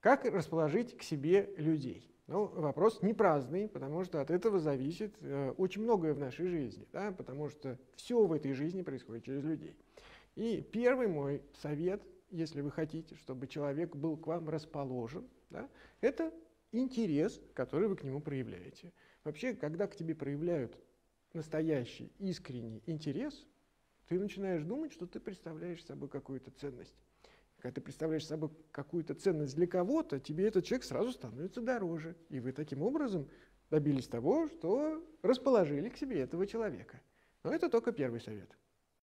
Как расположить к себе людей? Ну, вопрос не праздный, потому что от этого зависит очень многое в нашей жизни, да, потому что все в этой жизни происходит через людей. И первый мой совет, если вы хотите, чтобы человек был к вам расположен, да, это интерес, который вы к нему проявляете. Вообще, когда к тебе проявляют настоящий, искренний интерес, ты начинаешь думать, что ты представляешь собой какую-то ценность. Когда ты представляешь собой какую-то ценность для кого-то, тебе этот человек сразу становится дороже. И вы таким образом добились того, что расположили к себе этого человека. Но это только первый совет.